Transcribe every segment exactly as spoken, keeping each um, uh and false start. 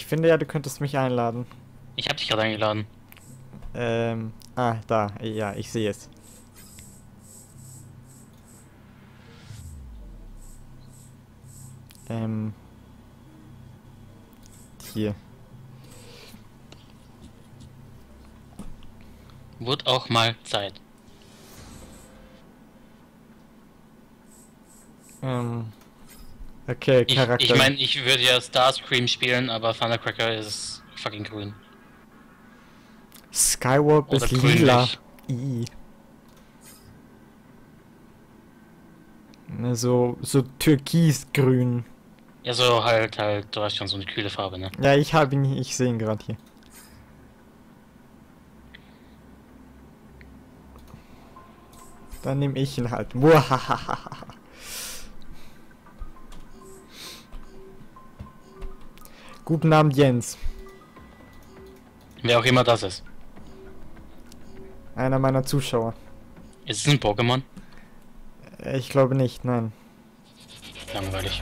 finde ja, du könntest mich einladen. Ich habe dich gerade eingeladen. Ähm, ah, da, ja, ich sehe es. Ähm, hier. Wird auch mal Zeit. Ähm, okay, Ich, Charakter. ich meine, ich würde ja Starscream spielen, aber Thundercracker ist fucking grün. Skywalk Oder ist lila. grünlich. I. Ne, so, so türkisgrün. Ja, so halt, halt, du hast schon so eine kühle Farbe, ne? Ja, ich habe ihn, ich sehe ihn gerade hier. Dann nehme ich ihn halt. Muahahaha. Guten Abend, Jens. Wer auch immer das ist. Einer meiner Zuschauer. Ist es ein Pokémon? Äh, Ich glaube nicht, nein. Langweilig.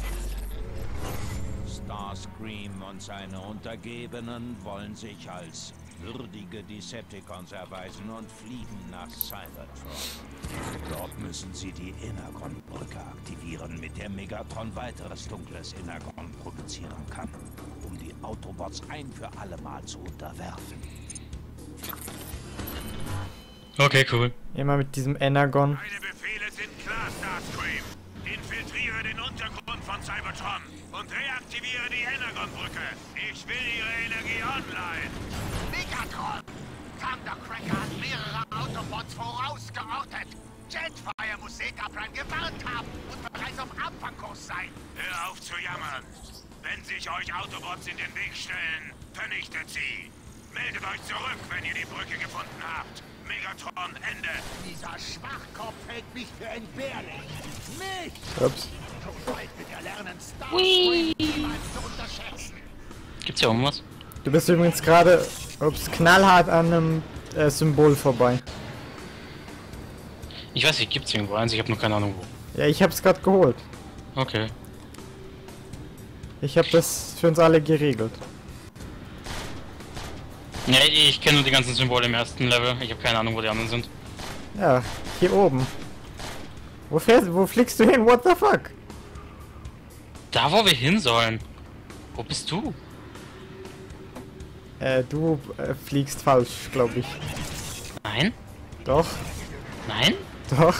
Starscream und seine Untergebenen wollen sich als würdige Decepticons erweisen und fliegen nach Cybertron. Dort müssen sie die Energon-Brücke aktivieren, mit der Megatron weiteres dunkles Energon produzieren kann, um die Autobots ein für alle Mal zu unterwerfen. Okay, cool. Immer mit diesem Energon. Meine Befehle sind klar, Starscream. Infiltriere den Untergrund von Cybertron und reaktiviere die Energon-Brücke. Ich will ihre Energie online. Megatron! Thundercracker hat mehrere Autobots vorausgeortet. Jetfire muss Zebraplan gewarnt haben und bereits auf Abfangkurs sein. Hör auf zu jammern. Wenn sich euch Autobots in den Weg stellen, vernichtet sie. Meldet euch zurück, wenn ihr die Brücke gefunden habt. Megatron, Ende. Dieser Schwachkopf hält mich für entbehrlich. Mich! Ups. So bald wird er lernen, Starscream niemals zu unterschätzen. Gibt's hier irgendwas? Du bist übrigens gerade, ups, knallhart an einem äh, Symbol vorbei. Ich weiß nicht, gibt's irgendwo eins? Ich habe nur keine Ahnung wo. Ja, ich hab's gerade geholt. Okay. Ich habe das für uns alle geregelt. Ja, ich kenne nur die ganzen Symbole im ersten Level. Ich habe keine Ahnung, wo die anderen sind. Ja, hier oben. Wo fährst, wo fliegst du hin? What the fuck? Da, wo wir hin sollen. Wo bist du? Äh, du äh, fliegst falsch, glaube ich. Nein? Doch, Nein? doch.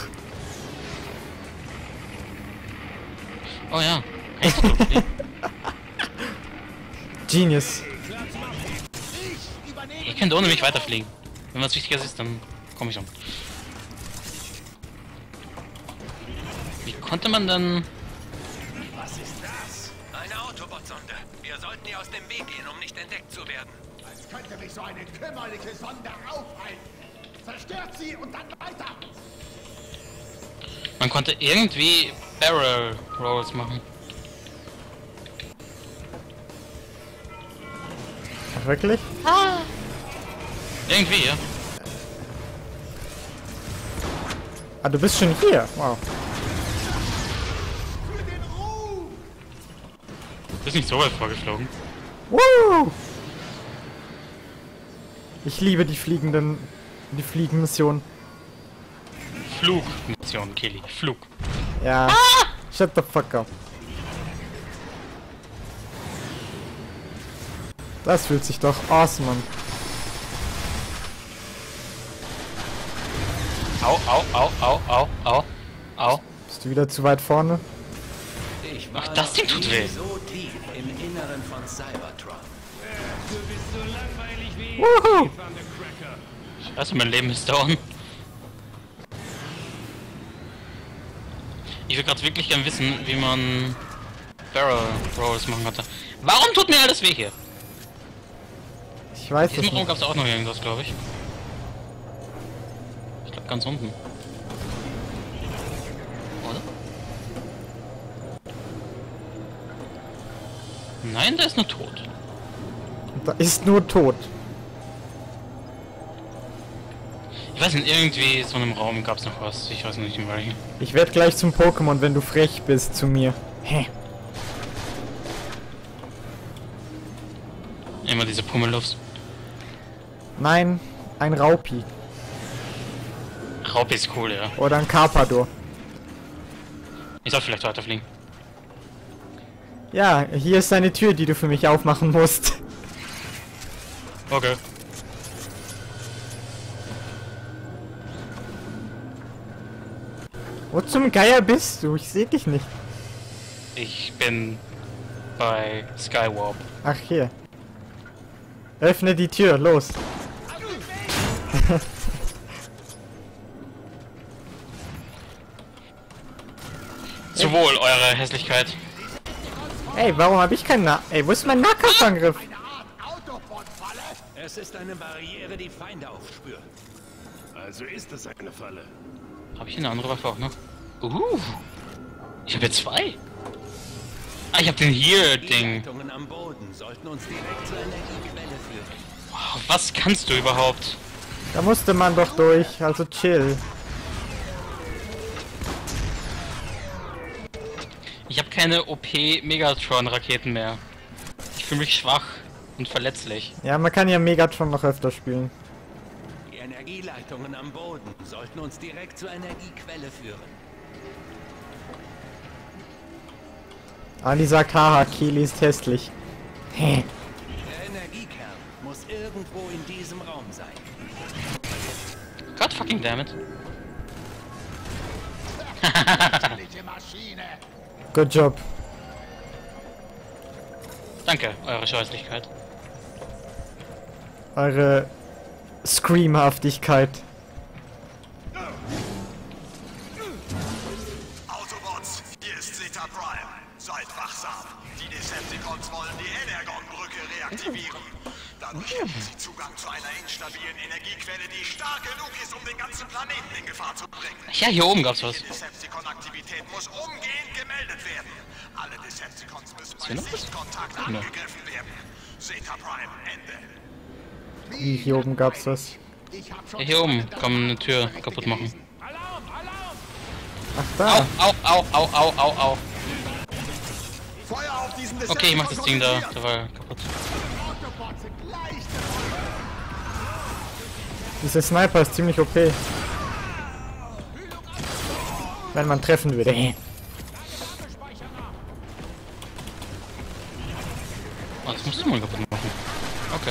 Oh ja. Kann ich so gut fliegen? Genius. Ich könnte ohne mich weiterfliegen. Wenn was Wichtiges ist, dann komme ich schon. Wie konnte man dann... Was ist das? Eine Autobot-Sonde. Wir sollten ihr aus dem Weg gehen, um nicht entdeckt zu werden. Als könnte mich so eine kümmerliche Sonde aufhalten. Zerstört sie und dann weiter. Man konnte irgendwie Barrel Rolls machen. Ach, wirklich? Irgendwie, ja. Ah, du bist schon hier. Wow. Für den Ruhm! Du bist nicht so weit vorgeflogen. Woo! Ich liebe die fliegenden, die Fliegenmission. Flugmission, Kelly. Flug. Ja. Shut the fuck up. Das fühlt sich doch awesome an. Au, au, au, au, au, au, au. Bist du wieder zu weit vorne? Ich Ach, das Ding tut weh. so tief im Inneren von Cybertron. Du bist so langweilig wie Wuhu! Thundercracker. Scheiße, mein Leben ist down. Ich will gerade wirklich gern wissen, wie man Barrel Rolls machen konnte. Warum tut mir alles weh hier? Ich weiß In es diesem Raum nicht. gab es auch noch irgendwas, glaube ich. Ich glaube ganz unten. Oder? Nein, der ist nur tot. Da ist nur tot. Ich weiß nicht, irgendwie so in einem Raum gab es noch was. Ich weiß nicht in welchem. Ich werde gleich zum Pokémon, wenn du frech bist zu mir. Hä? Immer diese Pummeluffs. Nein, ein Raupi. Raupi ist cool, ja. Oder ein Carpador. Ich soll vielleicht weiterfliegen. Ja, hier ist eine Tür, die du für mich aufmachen musst. Okay. Wo zum Geier bist du? Ich sehe dich nicht. Ich bin bei Skywarp. Ach, hier. Öffne die Tür, los. Zu wohl, eure Hässlichkeit. Ey, warum habe ich keinen Na... Ey, wo ist mein Nahkampfangriff? Es ist eine Barriere, die Feinde aufspürt. Also ist es eine Falle. Habe ich eine andere Waffe auch noch? Uh. Ich habe jetzt zwei. Ah, ich habe den hier Die Ding. Leitungen am Boden sollten uns direkt zur Energiequelle führen. Wow, was kannst du überhaupt? Da musste man doch durch, also chill. Ich habe keine O P Megatron Raketen mehr. Ich fühle mich schwach und verletzlich. Ja, man kann ja Megatron noch öfter spielen. Die Energieleitungen am Boden sollten uns direkt zur Energiequelle führen. Ali sagt, haha, Kili ist hässlich. Hä? Der Energiekern muss irgendwo in diesem Raum sein. God fucking damn it. Maschine. Good job. Danke, eure Scheußlichkeit. Eure Screamhaftigkeit. Autobots, hier ist Zeta Prime. Seid wachsam. Die Decepticons wollen die Energon-Brücke reaktivieren. Dadurch hätten sie Zugang zu einer instabilen Energiequelle, die stark genug ist, um den ganzen Planeten in Gefahr zu bringen. Ja, hier oben gab's was. Die Decepticon-Aktivität muss umgehend gemeldet werden. Alle Decepticons müssen bei hier noch was? Sichtkontakt Ja. angegriffen werden. Zeta Prime, Ende. Wie, hier oben gab's was. Ja, hier oben kann man eine Tür kaputt machen. Ach, Au, da. au, au, au, au, au, au. Feuer auf diesen Okay, ich mach das Ding da. Der war kaputt. Dieser Sniper ist ziemlich O P. Wenn man treffen würde. Oh, das musst du mal kaputt machen. Okay.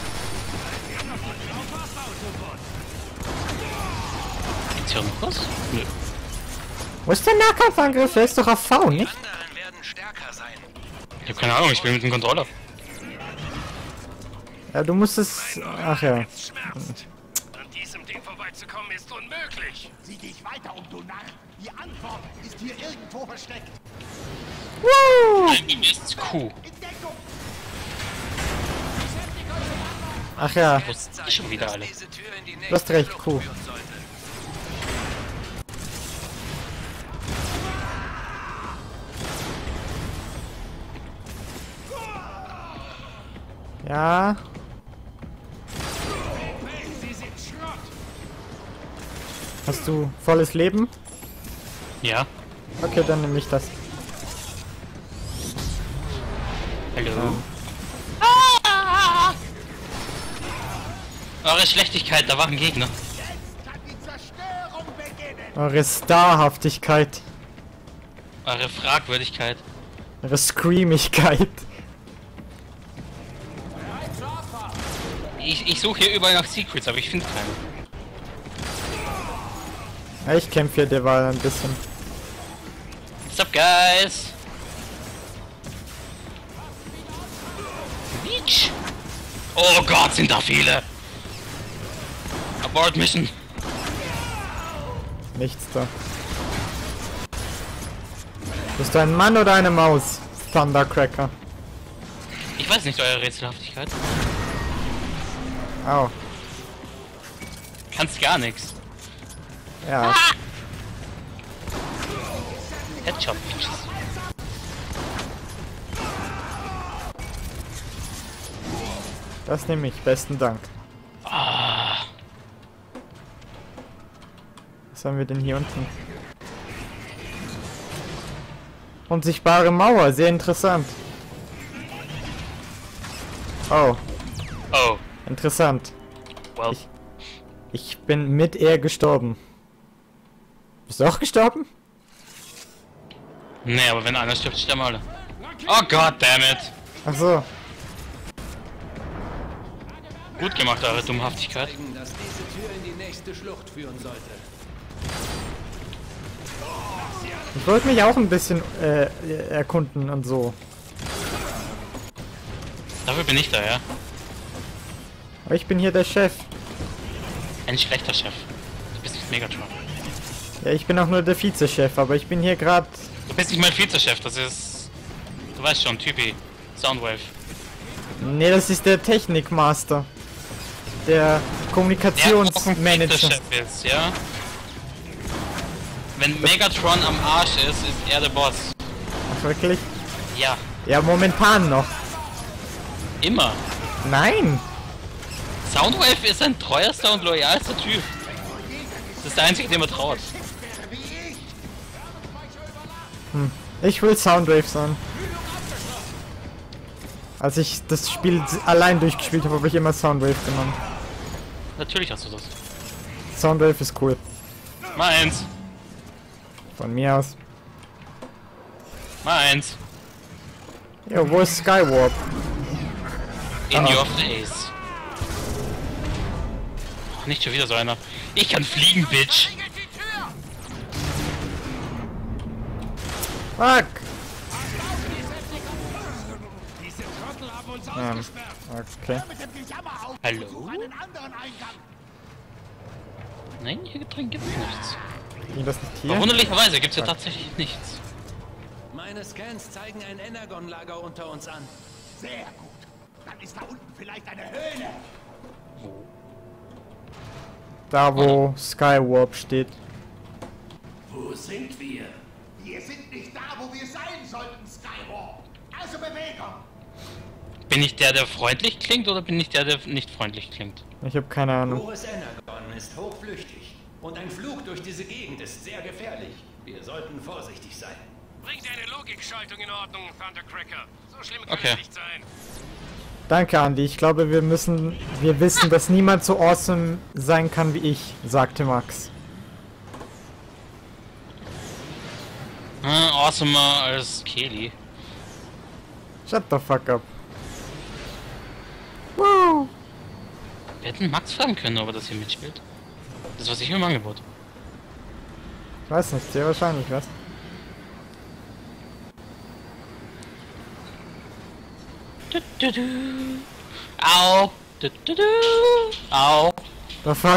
Gibt's hier noch was? Nö. Wo ist der Nahkampfangriff? Der ist doch auf V, Die nicht? anderen werden stärker sein. Ich hab keine Ahnung, ich spiele mit dem Controller. Ja, du musst es... Ach ja. Schmerzt. An diesem Ding vorbeizukommen ist unmöglich. Sieh dich weiter um, du Narr. Die Antwort ist hier irgendwo versteckt. Woo! Nein, ist Q. In Deckung. Ach ja, Wo ist die schon wieder alle? Diese Tür in die du hast recht, Q. führen sollte. Ja. Hast du volles Leben? Ja. Okay, dann nehme ich das. Hallo. Ah! Eure Schlechtigkeit, da war ein Gegner. Kann die Zerstörung beginnen. Eure Starhaftigkeit. Eure Fragwürdigkeit. Eure Screamigkeit. Ich, ich suche hier überall nach Secrets, aber ich finde keine. Ja, ich kämpfe hier derweil ein bisschen. What's up, guys? Beach. Oh Gott, sind da viele. Abort Mission. Nichts da. Bist du ein Mann oder eine Maus? Thundercracker. Ich weiß nicht, eure Rätselhaftigkeit. Au. Kannst gar nichts. Ja. Headshot Bitches. Das nehme ich. Besten Dank. Ah, Was haben wir denn hier unten? Unsichtbare Mauer. Sehr interessant. Oh. Oh. Interessant. Well. Ich, ich bin mit er gestorben. Bist du auch gestorben? Nee, aber wenn einer stirbt, sterben alle. Oh god damn it. Ach so. Gut gemacht, eure Dummhaftigkeit. Zeigen, dass diese Tür in die nächste Schlucht führen sollte. Ich wollte mich auch ein bisschen äh, erkunden und so. Dafür bin ich da, ja. Aber ich bin hier der Chef. Ein schlechter Chef. Du bist nicht Megatron. Ja, ich bin auch nur der Vizechef, aber ich bin hier gerade... Du bist nicht mein Vizechef, das ist... Du weißt schon, Typi. Soundwave. Nee, das ist der Technikmaster. Der Der auch ein Kommunikationsmanager. Vizechef ist, ja? Wenn Megatron am Arsch ist, ist er der Boss. Ach, wirklich? Ja. Ja, momentan noch. Immer. Nein! Soundwave ist ein treuerster und loyalster Typ. Das ist der einzige, dem er traut. Hm. Ich will Soundwave sein. Als ich das Spiel allein durchgespielt habe, habe ich immer Soundwave genommen. Natürlich hast du das. Soundwave ist cool. Meins. Von mir aus. Meins. Ja, wo ist Skywarp? In Ah. your face. Oh, nicht schon wieder so einer. Ich kann fliegen, Bitch. Fuck! Diese Trottel haben uns Ähm, ausgesperrt. okay. Hallo? Nein, hier drin gibt's nichts. Ging das nicht hier? Verwunderlicherweise gibt's ja tatsächlich nichts. Meine Scans zeigen ein Energon-Lager unter uns an. Sehr gut. Dann ist da unten vielleicht eine Höhle. Da, wo Skywarp steht. Wo sind wir? Wir sind nicht da, wo wir sein sollten, Skywalk. Also Bewegung. Bin ich der, der freundlich klingt, oder bin ich der, der nicht freundlich klingt? Ich habe keine Ahnung. Hohes Energon ist hochflüchtig. Und ein Flug durch diese Gegend ist sehr gefährlich. Wir sollten vorsichtig sein. Bring deine Logikschaltung in Ordnung, Thundercracker. So schlimm kann Okay. es nicht sein. Danke, Andy. Ich glaube, wir müssen... Wir wissen, dass niemand so awesome sein kann wie ich, sagte Max. Hm, awesomer als Kelly. Shut the fuck up. Woo! Wir hätten Max fragen können, ob er das hier mitspielt. Das was ich mir im Angebot. Ich weiß nicht, sehr wahrscheinlich, was? Du, du, du. Au! Du, du, du. Au! The fuck?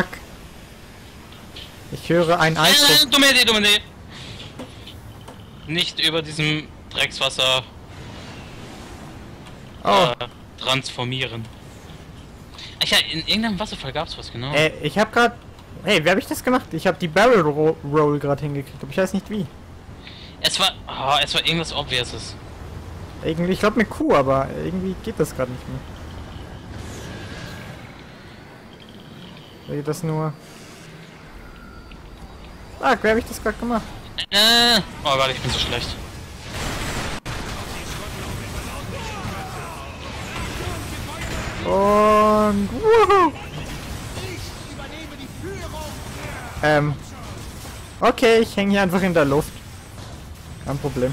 Ich höre ein Äh, Eis. dumme Idee, dumme Idee! Nicht über diesem Dreckswasser Oh, äh, transformieren. Ach ja, in irgendeinem Wasserfall gab's was, genau. äh, ich hab grad... Hey, wie hab ich das gemacht? Ich hab die Barrel Ro Roll gerade hingekriegt, aber ich weiß nicht wie. Es war, oh, es war irgendwas Obviouses. Irgendwie, ich glaube mit Q, aber irgendwie geht das gerade nicht mehr. Oder geht das nur... Ah, wie hab ich das gerade gemacht? Äh, oh Gott, ich bin so schlecht. Und... Wuhu! Ähm... Okay, ich hänge hier einfach in der Luft. Kein Problem.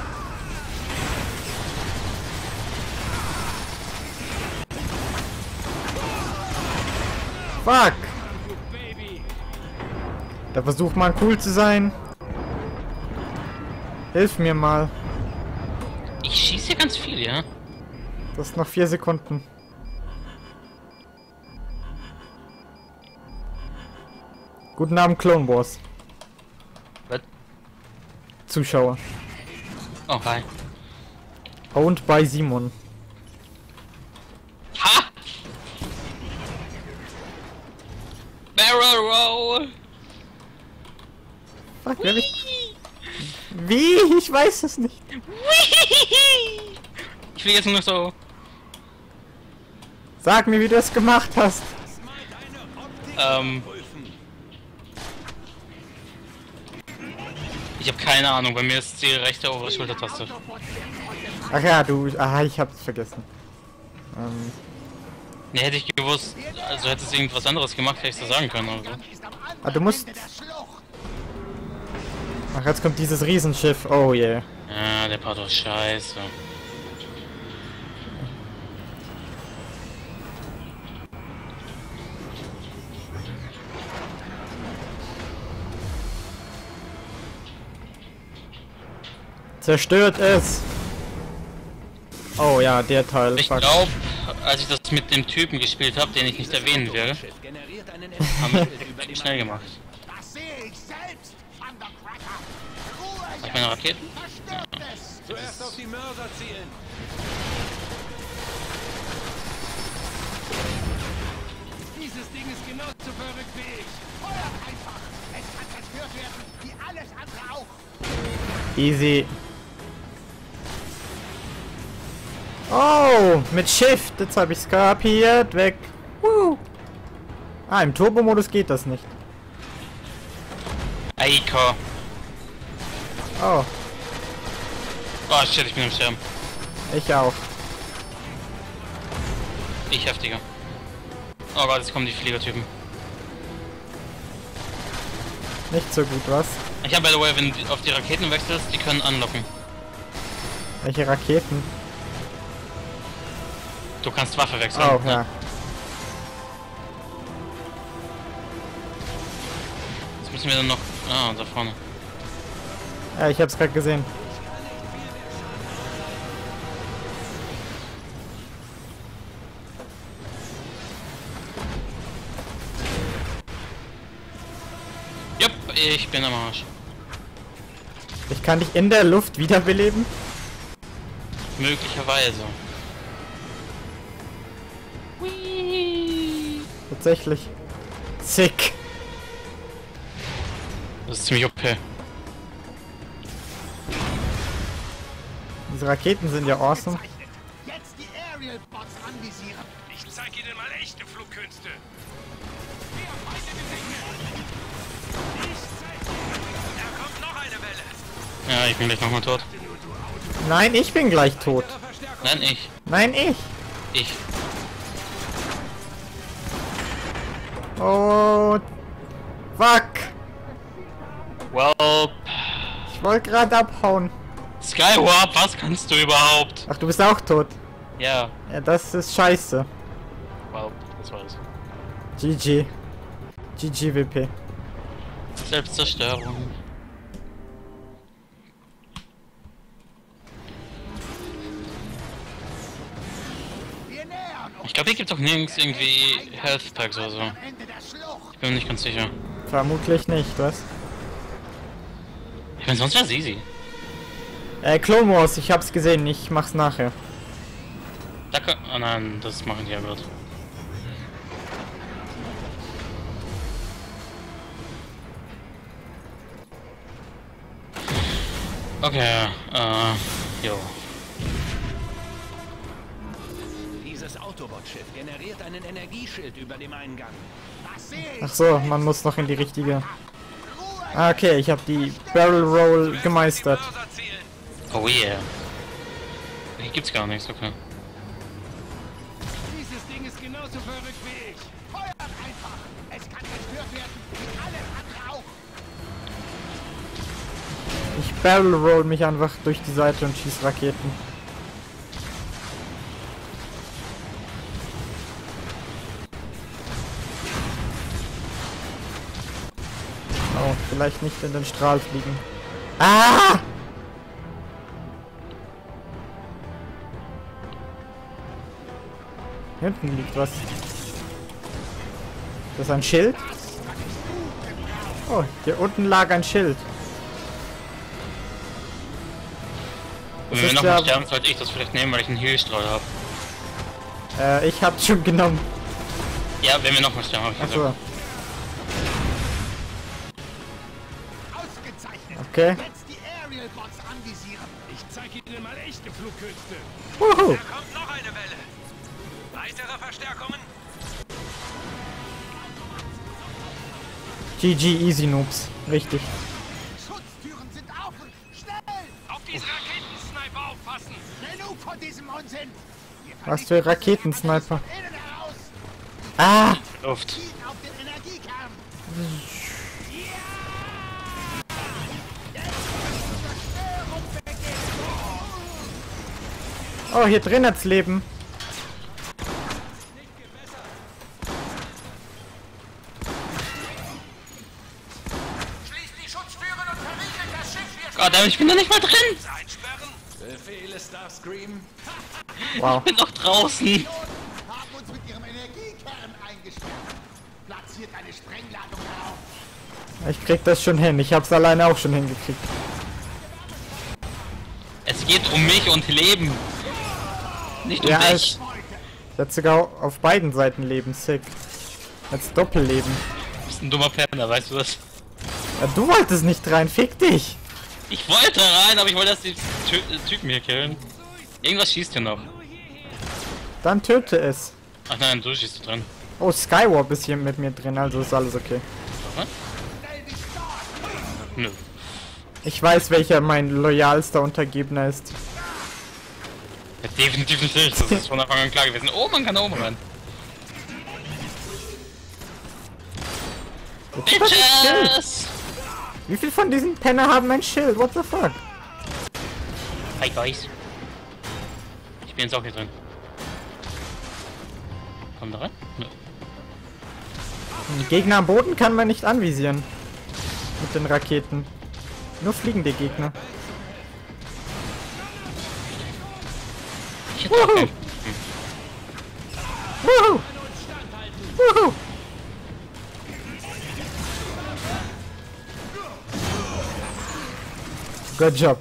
Fuck! Da versucht man cool zu sein. Hilf mir mal. Ich schieße hier ganz viel, ja? Das ist noch vier Sekunden. Guten Abend, Clone Wars. Was? Zuschauer. Oh, hi. Owned by Simon. Ha! Barrel Roll! Fuck, wer ich... Wie? Ich weiß es nicht. Ich fliege jetzt nur noch so. Sag mir, wie du es gemacht hast. Ähm. Ich habe keine Ahnung, bei mir ist die rechte obere Schultertaste. Ach ja, du... Aha, ich hab's vergessen. Ähm... Ne, hätte ich gewusst, also hätte es irgendwas anderes gemacht, hätte ich so sagen können oder so. Ah, du musst... Ach, jetzt kommt dieses Riesenschiff. Oh yeah. Ja, der Part war scheiße. Zerstört es! Oh ja, der Teil. Ich fuck. glaube, als ich das mit dem Typen gespielt habe, den ich nicht erwähnen werde, haben wir das schnell gemacht. Das sehe ich selbst, Thundercracker. Ruhe Hab ich meine Raketen? Verstört es. Zuerst auf die Mörser zielen. Dieses Ding ist genauso verrückt wie ich. Feuert einfach. Es kann zerstört werden, wie alles andere auch. Easy. Oh, mit Shift. Jetzt habe ich es kapiert. Weg. Woo. Ah, im Turbo-Modus geht das nicht. Eiko. Oh, Oh shit, ich bin im Sterben. ich auch. Ich heftiger. Oh Gott, jetzt kommen die Fliegertypen. Nicht so gut, was? Ich habe by the way, wenn du auf die Raketen wechselst, die können anlocken. Welche Raketen? Du kannst Waffe wechseln. Oh, ja. Jetzt müssen wir dann noch... Ah, da vorne. Ja, ich hab's gerade gesehen. Jupp, ich bin am Arsch. Ich kann dich in der Luft wiederbeleben? Möglicherweise. Tatsächlich. Sick. Das ist ziemlich O P. Diese Raketen sind ja awesome. Jetzt die Aerial Bots anvisieren. Ich zeig Ihnen mal echte Flugkünste. Da kommt noch eine Welle. Ja, ich bin gleich nochmal tot. Nein, ich bin gleich tot. Nein, ich. Nein, ich. Ich. Oh. Fuck. Well. Ich wollte gerade abhauen. Skywarp, was kannst du überhaupt? Ach, du bist auch tot. Ja. Ja, das ist scheiße. Well, das war's. G G. G G W P. Selbstzerstörung. Wir nähern uns. Ich glaube, hier gibt's auch nirgends irgendwie Health Packs oder so. Am Ende der Schlucht. Ich bin mir nicht ganz sicher. Vermutlich nicht, was? Ich meine, sonst wär's easy. Äh, Clone Wars, ich hab's gesehen, ich mach's nachher. Da kann... Oh nein, das machen die ja gerade. Okay, äh... Jo. Dieses Autobot-Schiff generiert einen Energieschild über dem Eingang. Das sehe ich. Ach so, man muss noch in die richtige... Ah, okay, ich habe die Barrel Roll gemeistert. Mörser zielen. Oh yeah. Hier gibt's gar nichts, okay. Dieses Ding ist genauso verrückt wie ich. Feuert einfach. Es kann zerstört werden, wie alles andere auch. Ich Barrel Roll mich einfach durch die Seite und schieß Raketen. Oh, vielleicht nicht in den Strahl fliegen. Ah! Hier hinten liegt was. Das ist ein Schild? Oh, hier unten lag ein Schild. Und wenn wir ist nochmal der- sterben, sollte ich das vielleicht nehmen, weil ich einen Healstrahl habe. Äh, ich hab's schon genommen. Ja, wenn wir nochmal sterben, habe ich Achso, gesagt. Ausgezeichnet. okay. Jetzt die Aerial Bots anvisieren. Ich zeig Ihnen mal echte Flugkünste. Wuhu. Da kommt noch eine Welle. Weitere Verstärkungen? G G Easy Noobs. Richtig. Schutztüren sind offen. Schnell. Auf diese Raketensniper aufpassen. Genug von diesem Unsinn. Wir Was vernichten für Raketensniper. von innen heraus. Ah! Luft. Auf den Energiekern. Oh, hier drin hat's Leben. Schließt die Schutztüren und verriegelt das Schiff. Wir Gott, aber ich bin da nicht mal drin. Einsperren? Befehle, Starscream. Wow. Ich bin noch draußen. haben uns mit ihrem Energiekern eingesperrt. Platziert eine Sprengladung darauf. Ich krieg das schon hin. Ich hab's alleine auch schon hingekriegt. Es geht um mich und Leben. Nicht um Ja, dich. es- Ich hatte sogar auf beiden Seiten Leben. Sick. Als Doppelleben. Du bist ein dummer Penner, weißt du das? Ja, du wolltest nicht rein. Fick dich. Ich wollte rein, aber ich wollte erst die Ty Typen hier killen. Irgendwas schießt hier noch. Dann töte es. Ach nein, du schießt drin. Oh, Skywarp ist hier mit mir drin. Also ist alles okay. Nö. Ich weiß, welcher mein loyalster Untergebener ist. Ja, definitiv nicht. Das ist von Anfang an klar gewesen. Oh, man kann da oben rein. Bitches! Wie viel von diesen Penner haben ein Schild? What the fuck? Hi guys. Ich bin jetzt auch hier drin. Komm da rein? Nö. Ein Gegner am Boden kann man nicht anvisieren. Mit den Raketen. Nur fliegende Gegner. Ich hätte auch keinen. Wuhu! Wuhu! Good job.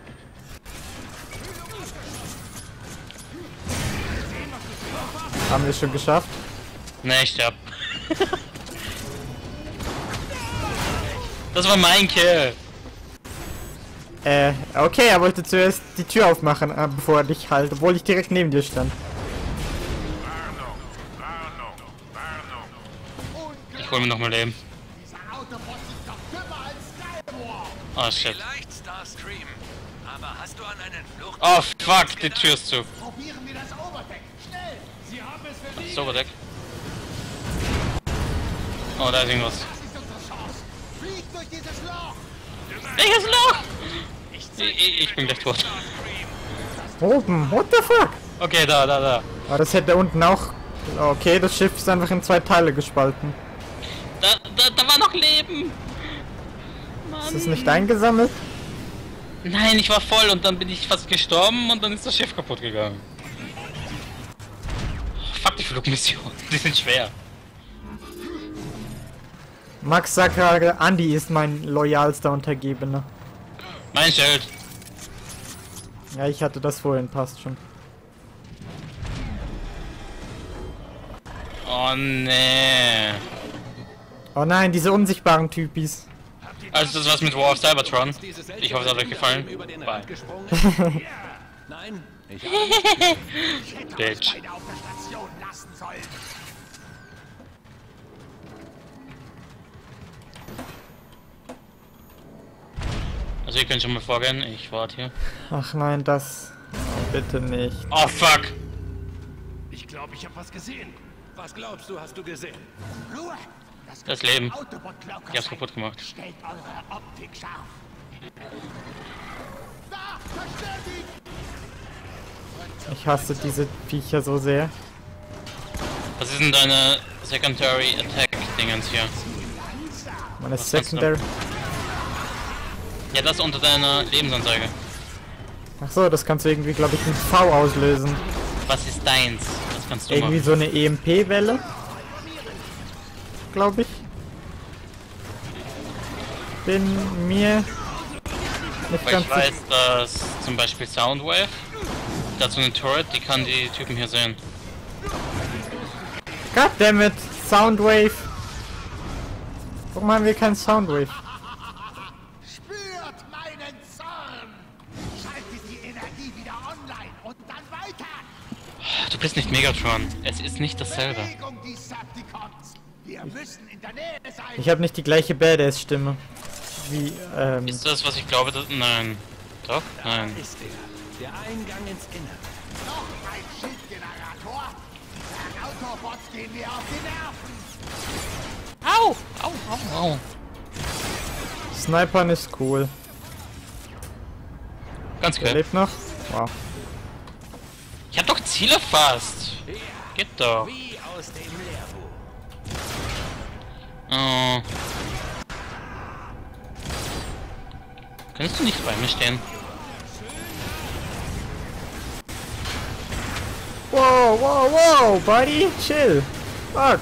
Haben wir es schon geschafft? Ne, ich sterb. Das war mein Kill. Äh, okay, er wollte zuerst die Tür aufmachen, äh, bevor er dich halt, obwohl ich direkt neben dir stand. Ich hol mir noch mal Leben. Dieser Autobot ist doch dümmer als Skywalk. Oh shit. Vielleicht, Starscream. Aber hast du an einen Flucht... Oh fuck, die Tür ist zu. Probieren wir das Oberdeck. Schnell. Sie haben es verdient. Das Oberdeck. Oh, da ist irgendwas. Das ist unsere Chance. Fliegt durch dieses Loch. Welches Loch? Ich, ich, ich bin gleich tot. Oben, what the fuck? Okay, da, da, da. Aber das hätte unten auch... Okay, das Schiff ist einfach in zwei Teile gespalten. Da, da, da war noch Leben. Ist es nicht eingesammelt? Nein, ich war voll und dann bin ich fast gestorben und dann ist das Schiff kaputt gegangen. Fuck die Flugmission, die sind schwer. Max sagt gerade, Andy ist mein loyalster Untergebener. Mein Schild. Ja, ich hatte das vorhin, passt schon. Oh nee. Oh nein, diese unsichtbaren Typis. Also das war's mit War of Cybertron. Ich hoffe, es hat euch gefallen. Über den Bye. Rand gesprungen? Ja. Nein, ich habe Bitch. Beide auf der Station lassen sollen. Also ihr könnt schon mal vorgehen, ich warte hier. Ach nein, das... Oh, bitte nicht. Oh fuck! Ich glaube, ich habe was gesehen. Was glaubst du, hast du gesehen? Ruhe. Das Leben. Autobot Ich hab's kaputt gemacht. Stellt eure Optik scharf. Da, zerstört ihn. Ich hasse diese Viecher so sehr. Was ist denn deine Secondary Attack Dingens hier? Meine Was kannst du? Secondary... Ja, das unter deiner Lebensanzeige. Ach so, das kannst du irgendwie, glaube ich, mit V auslösen. Was ist deins? Was kannst du Irgendwie machen? so eine E M P-Welle. Glaube ich. Bin mir nicht Weil ganz ich weiß, dass zum Beispiel Soundwave, dazu eine Turret, die kann die Typen hier sehen. Goddammit, Soundwave. Warum haben wir kein Soundwave? Spürt meinen Zorn. Schaltet die Energie wieder online und dann weiter. Du bist nicht Megatron. Es ist nicht dasselbe. Bewegung, Decepticons. Wir müssen in der Nähe sein. Ich habe nicht die gleiche Badass-Stimme. Wie, ähm... Ist das, was ich glaube? Dass, nein. Doch? Nein. Ist er. Der Eingang ins Innere. Noch ein Schildgenerator. Autobots gehen mir auf die Nerven. Au! Au, au, au. Snipern ist cool. Ganz Der cool. lebt noch. Wow. Ich hab doch Ziele fast. Geht doch. Wie aus dem Lehrbuch. Oh. Kannst du nicht bei mir stehen? Wow, wow, wow, buddy, chill. Fuck.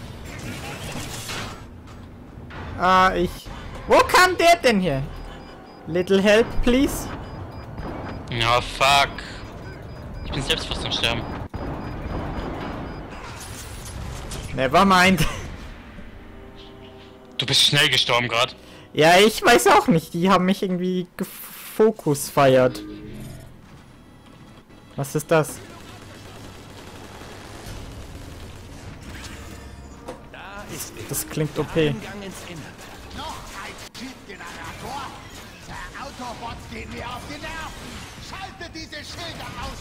Ah, ich... Wo kam der denn hier? Little help, please. Ja, fuck. Ich bin selbst fast am Sterben. Never mind. Du bist schnell gestorben gerade. Ja, ich weiß auch nicht. Die haben mich irgendwie gefokus feiert. Was ist das? Da ist er. Das klingt O P. Eingang ins Innere. Noch ein Cheat-Generator. Diese Autobots gehen mir auf die Nerven. Schalte diese Schilder aus.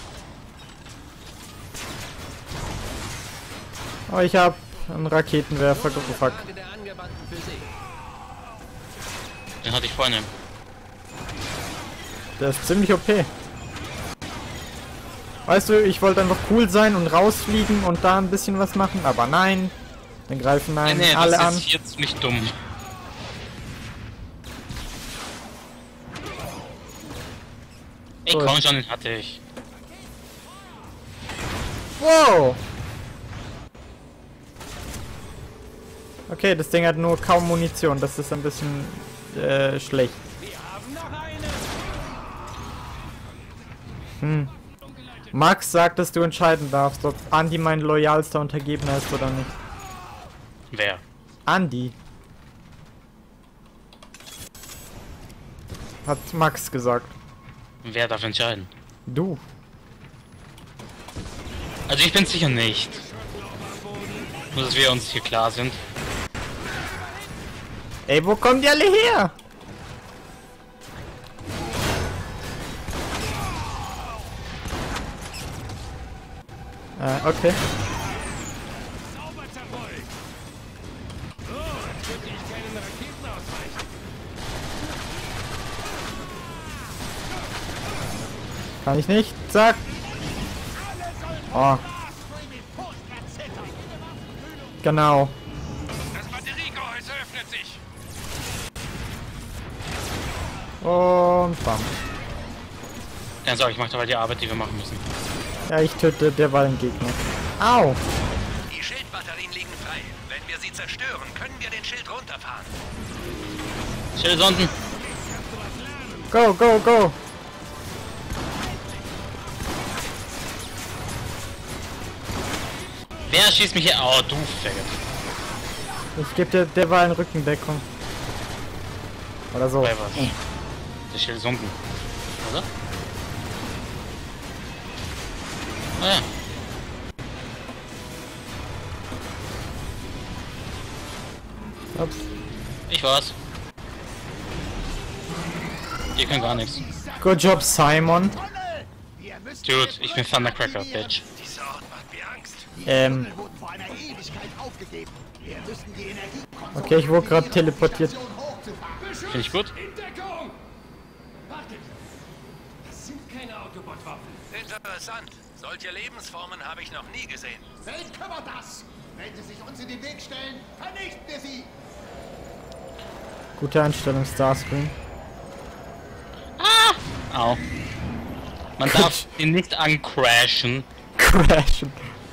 Oh, ich hab einen Raketenwerfer gefuckt. Frage der angewandten Physik. Den hatte ich vorhin. Der ist ziemlich O P. Weißt du, ich wollte einfach cool sein und rausfliegen und da ein bisschen was machen, aber nein. Dann greifen Nee, einen nee, alle das an. ist jetzt nicht dumm. Ey, Gut. komm schon, den hatte ich. Wow! Okay, das Ding hat nur kaum Munition. Das ist ein bisschen äh, schlecht. Hm. Max sagt, dass du entscheiden darfst, ob Andi mein loyalster Untergebener ist oder nicht. Wer? Andi. Hat Max gesagt. Wer darf entscheiden? Du. Also ich bin sicher nicht. Nur dass wir uns hier klar sind. Ey, wo kommen die alle her? Äh, okay. Kann ich nicht. Zack. Oh. Genau. Das Batteriegehäuse öffnet sich. Und bam. Keine Sorge, ich mache dabei die Arbeit, die wir machen müssen. Ja, ich töte derweil einen Gegner. Au. Die Schildbatterien liegen frei. Wenn wir sie zerstören, können wir den Schild runterfahren. Schildsonden! Go, go, go. Wer schießt mich hier? Oh, du Faggot. Ich gebe dir derweil Rückendeckung. Oder so. Bei was? Die Schildsonden. Oder? Ah ja. Ups. Ich war's. Ihr könnt gar nichts. Good job, Simon. Wir müssen Dude, ich bin Thundercracker, Bitch. Dieser Ort macht mir Angst. Ähm, Tunnel wurden vor einer Ewigkeit aufgegeben. Wir müssen die Energiekonsole okay, ich wurde gerade teleportiert. hochzufahren. Finde ich gut. In Deckung! Wartet! Das sind keine Autobot-Waffen. Interessant. Solche Lebensformen habe ich noch nie gesehen. Wen kümmert das? Wenn sie sich uns in den Weg stellen, vernichten wir sie. Gute Einstellung, Starscreen. Au. Man darf ihn nicht ancrashen. Crashen.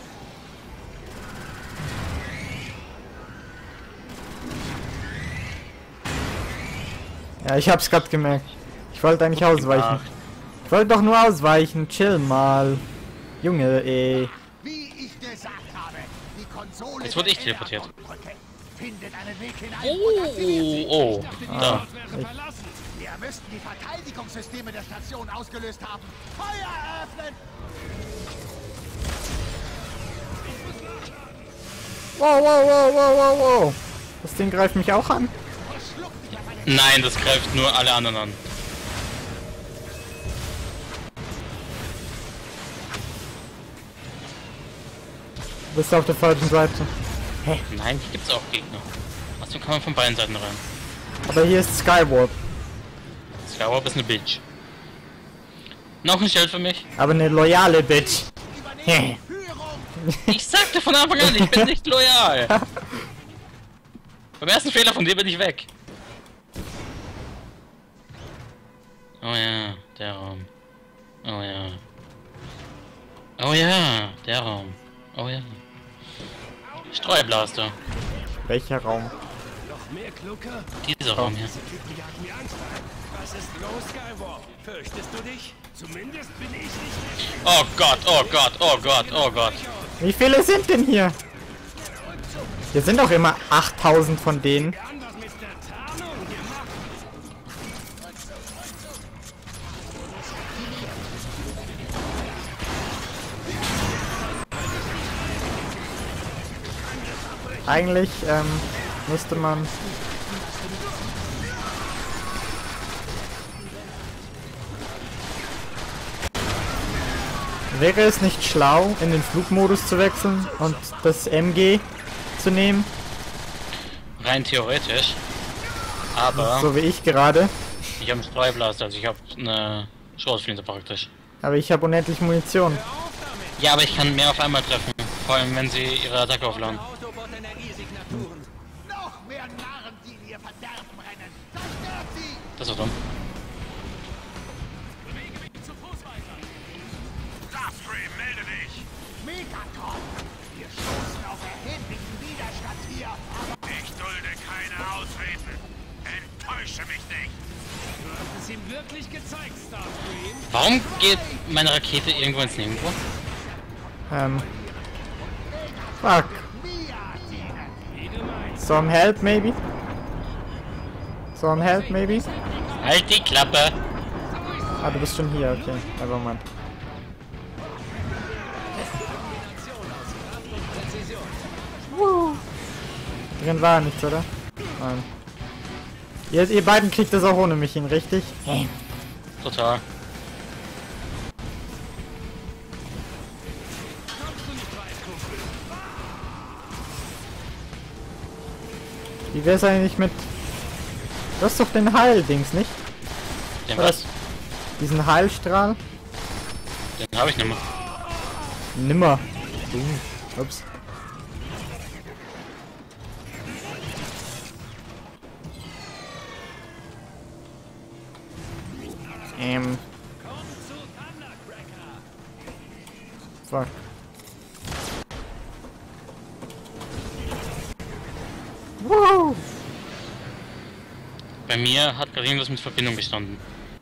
Ja, ich hab's gerade gemerkt. Ich wollte eigentlich ausweichen. Ich wollte doch nur ausweichen. Chill mal. Junge, ey. Wie ich gesagt habe, die Konsole Jetzt wurde ich der teleportiert. Energon-Brücke findet einen Weg hinein. Oh, oh. Da. Wir müssten die Verteidigungssysteme der Station ausgelöst haben. Feuer öffnen! Wow, wow, wow, wow, wow, wow. Das Ding greift mich auch an. Nein, das greift nur alle anderen an. bist auf der falschen Seite. Hä? Nein, hier gibt's auch Gegner. Achso, kann man von beiden Seiten rein. Aber hier ist Skyward. Skyward ist eine Bitch. Noch ein Schild für mich. Aber eine loyale Bitch. Ich sagte von Anfang an, ich bin nicht loyal. Beim ersten Fehler von dir bin ich weg. Oh ja, der Raum. Oh ja. Oh ja, der Raum. Oh ja. Streublaster. Welcher Raum? Noch mehr Klucker? Dieser Raum hier. Diese Typen jagen mir Angst ein. Was ist los, Skyward? Fürchtest du dich? Zumindest bin ich nicht. Oh Gott, oh Gott, oh Gott, oh Gott. Wie viele sind denn hier? Hier sind doch immer achttausend von denen. Wir haben das mit der Tarnung gemacht. Eigentlich ähm, müsste man... Wäre es nicht schlau, in den Flugmodus zu wechseln und das M G zu nehmen? Rein theoretisch. Aber So wie ich gerade. ich habe einen Streublaster, also ich habe eine Schrotflinte praktisch. Aber ich habe unendlich Munition. Ja, aber ich kann mehr auf einmal treffen. Vor allem, wenn sie ihre Attacke aufladen. Autobot-Energiesignaturen. Noch mehr Narren, die in ihr Verderben rennen. Zerstört sie! Das war dumm. Starscream, melde dich! Megatron! Wir stoßen auf erheblichen Widerstand hier, aber Ich dulde keine Ausreden. Enttäusche mich nicht. Du hast es ihm wirklich gezeigt, Starscream. Warum geht meine Rakete irgendwo ins Nirgendwo? Ähm. Fuck. Wie du meinst. Some help maybe? Some help maybe? Halt die Klappe! Ah, du bist schon hier, okay. Nevermind. Drin war nichts, oder? Nein. Ihr, ihr beiden kriegt das auch ohne mich hin, richtig? Total. Wie wär's eigentlich mit... Du hast doch den Heil-Dings, nicht? Den Was? was? Diesen Heilstrahl? Den habe ich nicht mehr. Nimmer. Uh, ups. Ähm. Fuck. Wow. Bei mir hat gerade irgendwas mit Verbindung gestanden.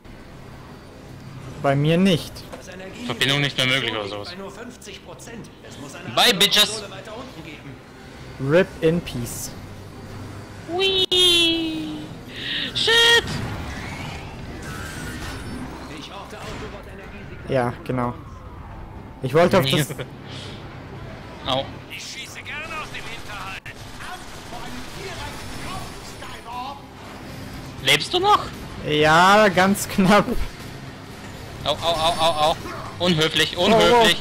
Bei mir nicht. Das Energie Verbindung nicht mehr möglich oder sowas. bei nur fünfzig Prozent. Es muss eine Bye, andere Bitches. Konsole weiter unten geben. Rip in peace. Whee! Shit! Ich orte Autobot-Energiesignaturen. Ja, genau. Ich wollte auf das... Au. Ich schieße gerne aus dem Hinterhalt. Lebst du noch? Ja, ganz knapp. Au, au, au, au, au. Unhöflich, unhöflich.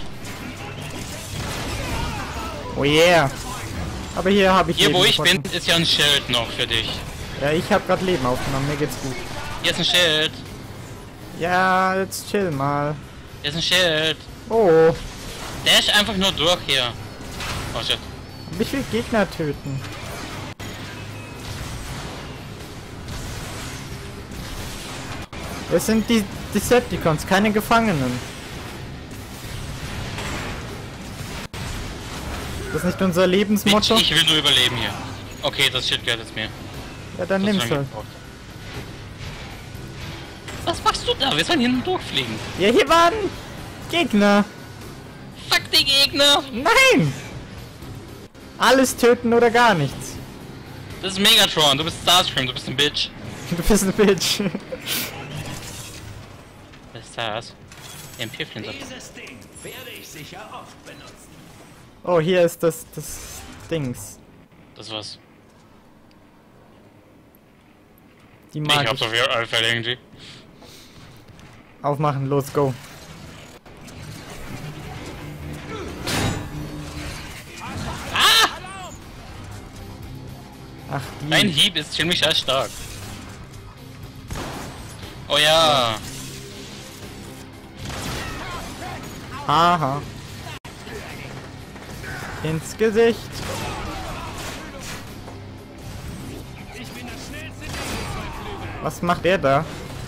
Oh yeah. Aber hier habe ich Hier, Leben wo ich gefunden. bin, ist ja ein Schild noch für dich. Ja, ich habe gerade Leben aufgenommen. Mir geht's gut. Hier ist ein Schild. Ja, jetzt chill mal. Hier ist ein Schild. Oh. Dash einfach nur durch hier. Oh shit. Wie viele Gegner töten? Es sind die Decepticons, keine Gefangenen. Das ist nicht unser Lebensmotto? Ich, ich will nur überleben hier. Okay, das Schild gehört jetzt mir. Ja, dann Das nimm's haben halt. wir gebraucht. Was machst du da? Wir sollen hier nur durchfliegen. Ja, hier waren Gegner. Fuck die Gegner! Nein! Alles töten oder gar nichts. Das ist Megatron, du bist Starscream, du bist ein Bitch. Du bist eine Bitch. Was ist das? M P Flinte. Dieses Ding werde ich sicher oft benutzen. Oh, hier ist das, das Dings. Das war's. Die Ich mag hab's ich. auf jeden Fall irgendwie. Aufmachen, los, go. Ach, die. Ein Hieb ist ziemlich sehr stark. Oh ja. Aha. Ins Gesicht. Was macht er da?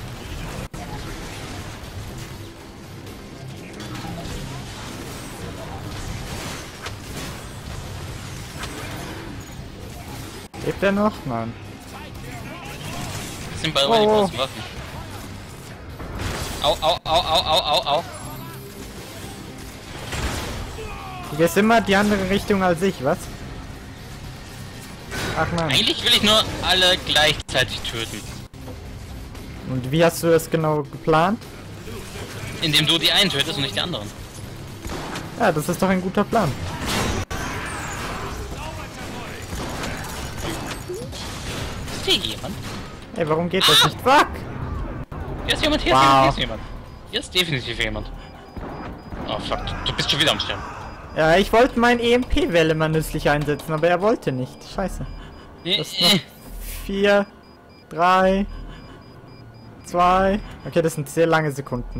Lebt er noch? Nein. Das sind bei Oh. die großen Waffen. Au, au, au, au, au, au, au. Du gehst immer die andere Richtung als ich, was? Ach nein. Eigentlich will ich nur alle gleichzeitig töten. Und wie hast du das genau geplant? Indem du die einen tötest und nicht die anderen. Ja, das ist doch ein guter Plan. Ist hier jemand? Ey, warum geht das nicht? Fuck! Hier ist jemand, hier Wow. ist jemand, hier ist jemand. Hier ist definitiv jemand. Oh fuck, du bist schon wieder am Sterben. Ja, ich wollte mein E M P-Welle mal nützlich einsetzen, aber er wollte nicht. Scheiße. Nee, Das ist noch vier, drei, zwei. Okay, das sind sehr lange Sekunden.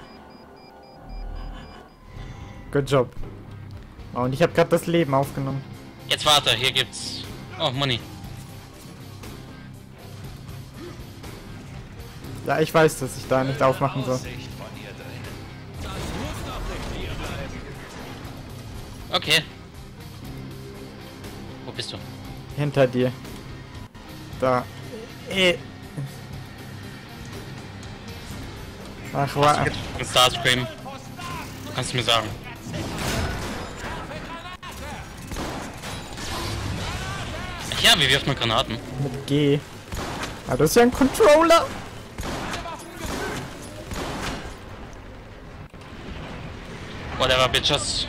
Good job. Oh, und ich habe gerade das Leben aufgenommen. Jetzt warte, hier gibt's... Oh, Money. Ja, ich weiß, dass ich da nicht aufmachen soll. Aussicht von hier drin. Das muss doch nicht hier bleiben. Okay. Wo bist du? Hinter dir. Da. Äh. Ach, wa. Ein Starscream. Kannst du mir sagen. Ach ja, wie wirft man Granaten? Mit G. Ah, das ist ja ein Controller. Whatever, bitches.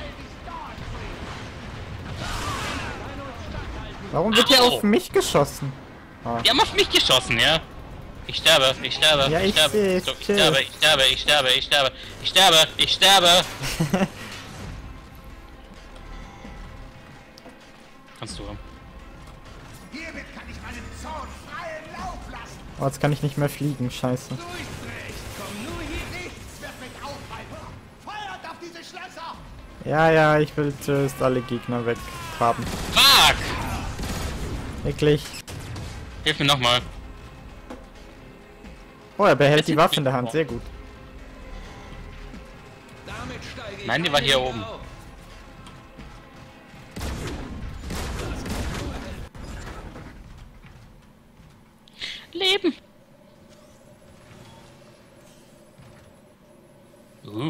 Warum wird hier Au. auf mich geschossen? Die haben auf mich geschossen, ja? Ich sterbe, ich sterbe, Ja, ich ich sterbe. seh's, So, ich chill. sterbe, ich sterbe, ich sterbe, ich sterbe, ich sterbe, ich sterbe. Kannst du haben. Hiermit kann ich meinen Zorn freien Lauf lassen. Oh, jetzt kann ich nicht mehr fliegen, scheiße. Nichts wird mich aufhalten. Feuert auf diese Schlösser. Ja, ja, ich will zuerst alle Gegner weghaben. Fuck! Wirklich. Hilf mir nochmal. Oh, er behält Jetzt die sind Waffe wir- in der Hand, sehr gut. Damit steige ich Nein, die war hier einige oben. auf. Leben! Uh.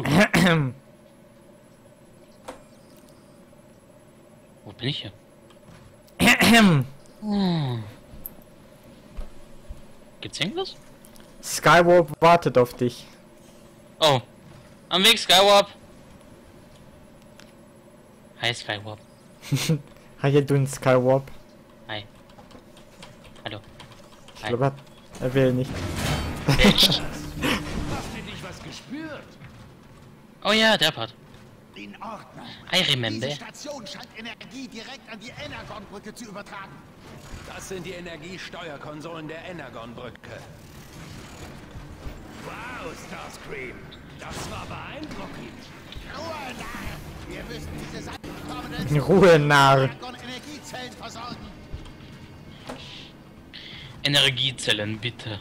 Wo bin ich hier? Oh. Gibt's irgendwas? Skywarp wartet auf dich. Oh. Am Weg, Skywarp. Hi, Skywarp. How you doing, Skywarp? Hi. Hallo. Ich Hi. glaube, er will nicht. Bitch. Hast du nicht was gespürt? Oh ja, der Part. In Ordnung. I remember. Diese Station scheint Energie direkt an die Energon-Brücke zu übertragen. Das sind die Energiesteuerkonsolen der Energon-Brücke. Wow, Starscream. Das war beeindruckend. Ruhe, Narr! Wir müssen diese Seitenterminals In Ruhe, Narr. Energon-Energiezellen versorgen. Energiezellen, bitte.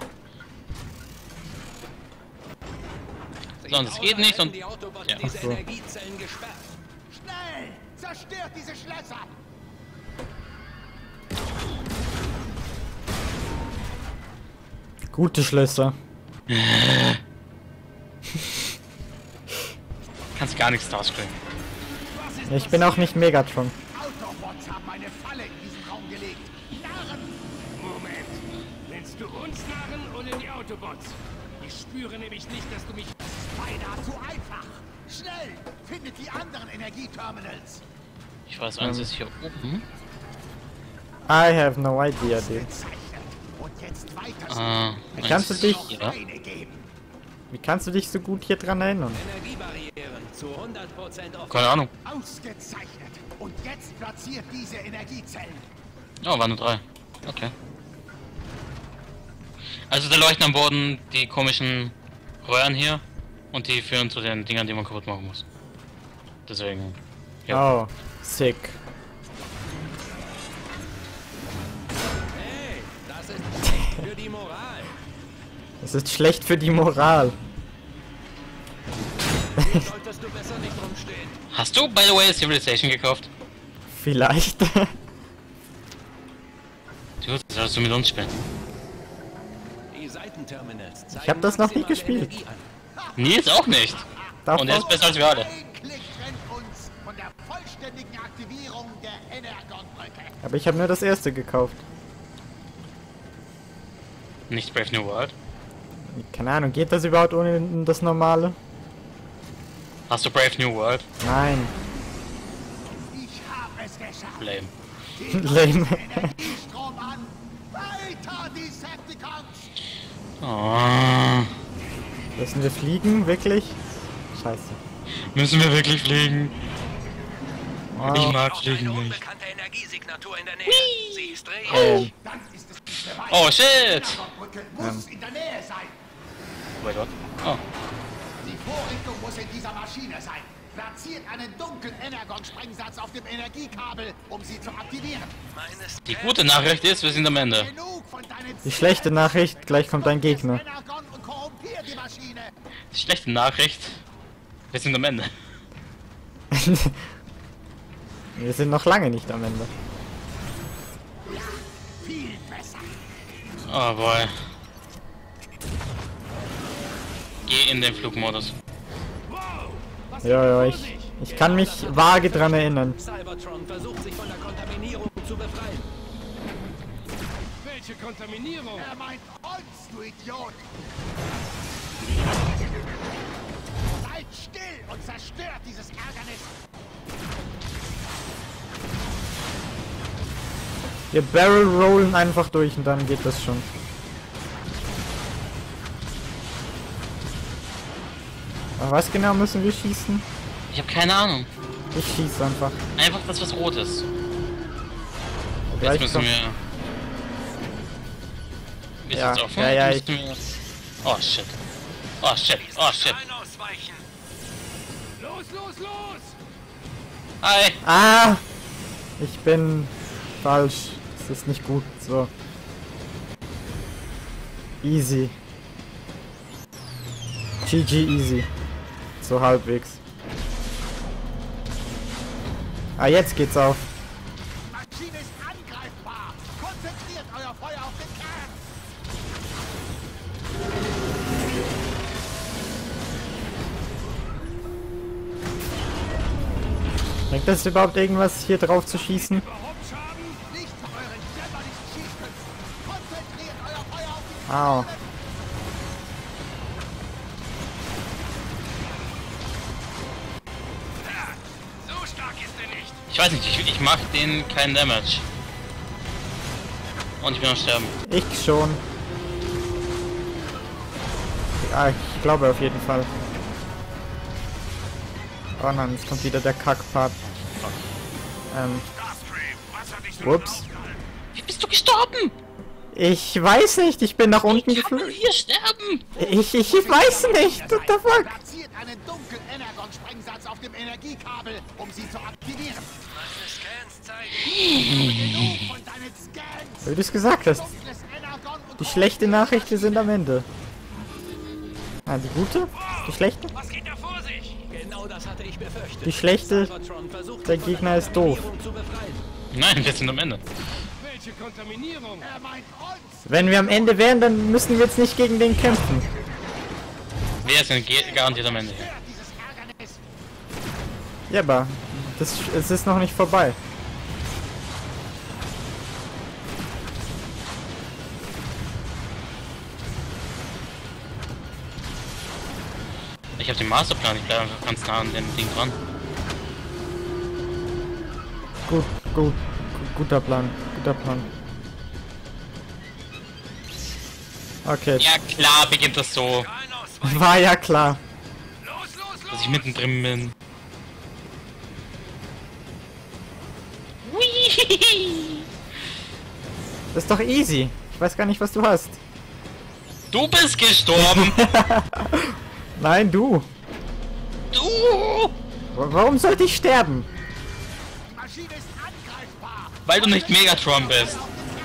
So, und es geht nicht und... Die Autobots Ja. diese Ach so. Energiezellen gesperrt. Schnell! Zerstört diese Schlösser! Gute Schlösser. Kannst gar nichts Starscream. Ja, ich bin auch nicht Megatron. Autobots haben eine Falle in diesem Raum gelegt. Narren! Moment. Nennst du uns Narren oder die Autobots? Ich spüre nämlich nicht, dass du mich... Beinahe zu einfach! Schnell! Findet die anderen Energieterminals! Ich weiß, eins ist hier oben. I have no idea, dude. Gezeichnet. Und jetzt weiter. Ah, Kannst du eins dich- ist hier. Eine geben. Wie kannst du dich so gut hier dran erinnern? Energiebarrieren zu hundert Prozent offen. Keine Ahnung. Ausgezeichnet. Und jetzt platziert diese Energiezellen. Oh, waren nur drei. Okay. Also da leuchten am Boden die komischen Röhren hier und die führen zu den Dingern, die man kaputt machen muss. Deswegen. Ja. Oh, sick. Hey, das ist schlecht für die Moral. Das ist schlecht für die Moral. Solltest du besser nicht rumstehen. Hast du, by the way, Civilization gekauft? Vielleicht. Gut, das sollst du mit uns spielen. Die Seitenterminals Ich hab das noch nicht gespielt. Nils auch nicht. Darf Und er ist auch? besser als wir alle. Ein Klick trennt uns von der vollständigen Aktivierung der Energon-Brücke. Aber ich habe nur das erste gekauft. Nicht Brave New World. Keine Ahnung, geht das überhaupt ohne das normale? Hast du Brave New World? Nein. Ich hab es geschafft. Lame. Lame. Energiestrom an. Weiter, Decepticons. Oh. Müssen wir fliegen? Wirklich? Scheiße. Müssen wir wirklich fliegen? Oh. Ich mag fliegen nicht. Unbekannte Energiesignatur in der Nähe. Sie ist real. Ähm, Dann ist es nicht mehr weit. Oh shit! Die Energon-Brücke muss in der Nähe sein. Oh mein Gott. Oh. Die Vorrichtung muss in dieser Maschine sein. Platziert einen dunklen Energon-Sprengsatz auf dem Energiekabel, um sie zu aktivieren. Meines Die gute Nachricht ist, wir sind am Ende. Genug von deinen die schlechte Nachricht, gleich kommt ein Gegner. Energon und korrumpiert die Maschine. Die schlechte Nachricht, wir sind am Ende. Wir sind noch lange nicht am Ende. Viel besser. Oh boy. Geh in den Flugmodus. Ja, ja, ich, ich kann mich vage dran erinnern. Cybertron versucht sich von der Kontaminierung zu befreien. Welche Kontaminierung? Er meint uns, du Idiot. Seid still und zerstört dieses Ärgernis. Wir barrel rollen einfach durch und dann geht das schon. Aber was genau müssen wir schießen? Ich habe keine Ahnung. Ich schieße einfach. Einfach das, was rot ist. Gleich Jetzt müssen kommt- wir... Ist Ja, jetzt offen? ja, ja, Müssen wir... Oh shit. Oh shit. Oh shit. Kein Ausweichen. Los, los, los! Hi. Ah! Ich bin falsch. Das ist nicht gut. So. Easy. G G easy. So halbwegs. Ah, jetzt geht's auf. Die Maschine ist angreifbar. Konzentriert euer Feuer auf den Kern. Bringt das überhaupt irgendwas, hier drauf zu schießen? Überhaupt Schaden? Nicht für euren jämmerlichen Schießkünsten. Konzentriert euer Feuer auf die Au. So stark ist er nicht. Ich weiß nicht, ich, ich mach den keinen Damage. Und ich bin am Sterben. Ich schon. Ja, ich glaube auf jeden Fall. Oh nein, jetzt kommt wieder der Kackpart. Ähm, ups. Wie bist du gestorben? Ich weiß nicht, ich bin nach unten Ich kann geflogen. hier sterben. Ich, ich, ich weiß nicht, what the fuck? Platziert einen dunklen Energon-Sprengsatz auf dem Energiekabel, um sie zu aktivieren. Meine Scans zeigen. Genug von deinen Scans. Wie du es gesagt hast. Dunkles Energon und Die schlechte Nachricht, wir sind am Ende. Ah, die gute? Die schlechte? Was geht da vor sich? Genau das hatte ich befürchtet. Die schlechte, Cybertron versucht der sich von Gegner der ist doof. Kontaminierung zu befreien. Nein, wir sind am Ende. Welche Kontaminierung? Er meint uns. Wenn wir am Ende wären, dann müssen wir jetzt nicht gegen den kämpfen. Wir sind ge- garantiert am Ende. Stört dieses Ärgernis. Ja, aber das, es ist noch nicht vorbei. Ich habe den Masterplan, ich bleibe einfach ganz nah an dem Ding dran. Gut, gut, guter Plan, guter Plan. Okay, Ja klar beginnt das so, Kein Ausweichen. war ja klar. Los, los, dass los! ich mittendrin bin. Das ist doch easy. Ich weiß gar nicht, was du hast. Du bist gestorben! Nein, du. Du! Warum sollte ich sterben? Die Maschine ist angreifbar. Weil du nicht Megatron bist.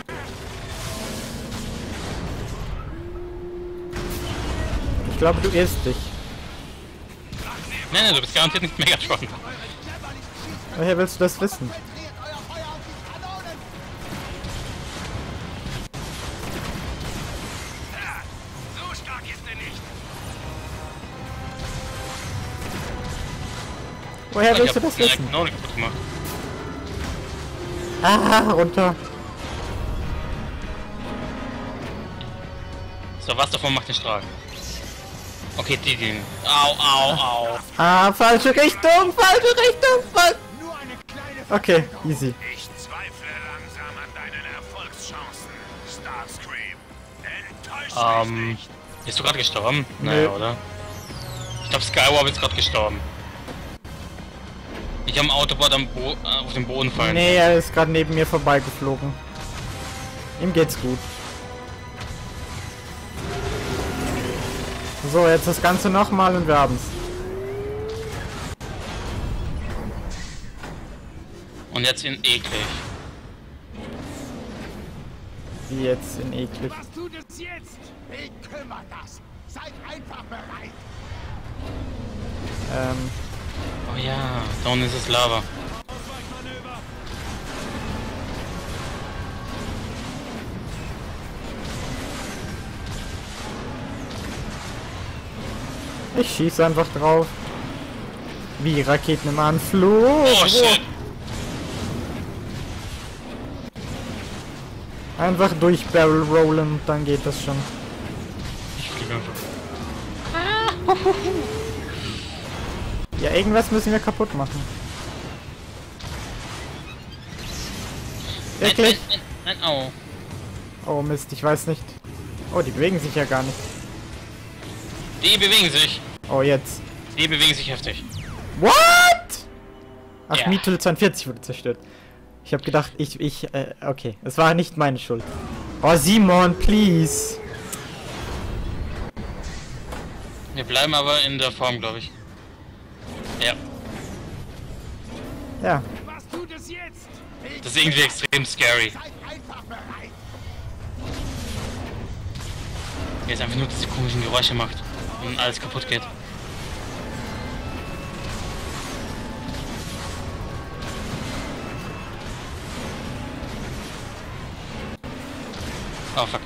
Ich glaube, du irrst dich. Nein, nein, du bist garantiert nicht Megatron. Woher willst du das wissen? Konzentriert euer Feuer auf die Kanonen. So stark ist er nicht. Woher Ich willst du hab das eine wissen? Kanone kaputt gemacht. Ah, runter. So, was davon macht den Strahl? Okay, die gehen. Au, au, au. Ah, falsche Richtung, falsche Richtung, falsch. Nur eine kleine Okay, easy. Ich zweifle langsam an deinen Erfolgschancen, Starscream. Enttäusch mich Ähm, nicht. bist du gerade gestorben? Nö. Naja, oder? Ich glaube, Skywarp ist gerade gestorben. Ich habe ein Autobot am Bo äh, auf den Boden fallen. Nee, er ist gerade neben mir vorbeigeflogen. Ihm geht's gut. So, jetzt das Ganze nochmal und wir haben's. Und jetzt in eklig. Wie jetzt in eklig. Was tut es jetzt? Ich kümmere das. Seid einfach bereit. Ähm, Oh ja, da unten ist es Lava. Ausweichmanöver. ich schieße einfach drauf. Wie Raketen im Anflug. Oh shit! Einfach durch Barrel rollen, dann geht das schon. Ich fliege einfach. Ja, irgendwas müssen wir kaputt machen. Nein, Wirklich? nein, nein, nein, au. Oh Mist, ich weiß nicht. Oh, die bewegen sich ja gar nicht. Die bewegen sich. Oh, jetzt. Die bewegen sich heftig. What? Ach, Ja. Mietul zweiundvierzig wurde zerstört. Ich habe gedacht, ich, ich, äh, okay. Es war nicht meine Schuld. Oh, Simon, please. Wir bleiben aber in der Form, glaube ich. Ja, Ja. Was tut es jetzt? das ist irgendwie extrem scary. Seid einfach bereit. Jetzt einfach nur diese komischen Geräusche macht und alles kaputt geht. Oh fuck.